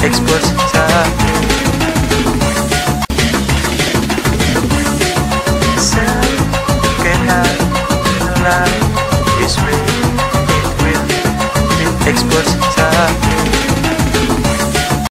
expose sa cannot lie this way, it will be exposed sa